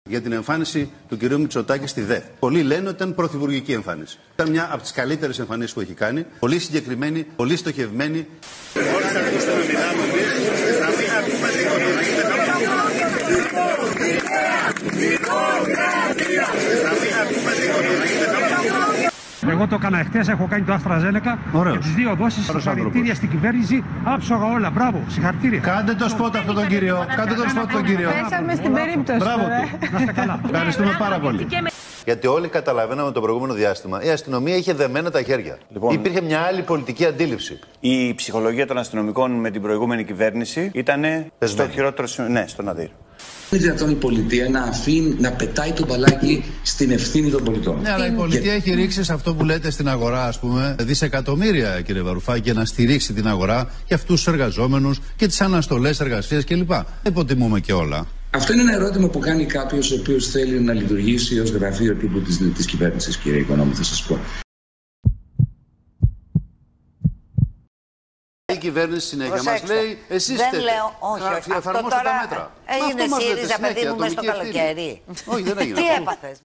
για την εμφάνιση του κ. Μητσοτάκη στη ΔΕΘ. Πολλοί λένε ότι ήταν πρωθυπουργική εμφάνιση. Ήταν μια από τις καλύτερες εμφανίσεις που έχει κάνει. Πολύ συγκεκριμένη, πολύ στοχευμένη. Εγώ το έκανα εχθές, έχω κάνει το AstraZeneca και τις 2 δόσεις. Συγχαρητήρια στην κυβέρνηση, άψογα όλα. Μπράβο, συγχαρητήρια. Κάντε το σπότ αυτόν τον κύριο. Κάντε το σπότ τον κύριο. Πέσαμε στην περίπτωση. Μπράβο του. Να είστε καλά. Ευχαριστούμε πάρα πολύ. Γιατί όλοι καταλαβαίναμε το προηγούμενο διάστημα, η αστυνομία είχε δεμένα τα χέρια. Λοιπόν, υπήρχε μια άλλη πολιτική αντίληψη. Η ψυχολογία των αστυνομικών με την προηγούμενη κυβέρνηση ήταν στο χειρότερο σημείο. Ναι, στον Αδύρ. Είναι δυνατόν η πολιτεία να πετάει το μπαλάκι στην ευθύνη των πολιτών. Ναι, αλλά η πολιτεία έχει ρίξει σε αυτό που λέτε στην αγορά, ας πούμε, δισεκατομμύρια, κύριε Βαρουφάκη, για να στηρίξει την αγορά και αυτούς τους εργαζόμενους και τις αναστολές εργασίας κλπ. Υποτιμούμε και όλα. Αυτό είναι ένα ερώτημα που κάνει κάποιος ο οποίος θέλει να λειτουργήσει ως γραφείο τύπου της κυβέρνησης, κύριε Οικονόμου, θα σας πω. Η κυβέρνηση συνέχεια μας λέει, εσείς δεν λέω, όχι, εφαρμόστε τα μέτρα. Έγινε ΣΥΡΙΖΑ, παιδί μου, μες στο καλοκαίρι. Όχι, δεν έγινε. Τι έπαθες?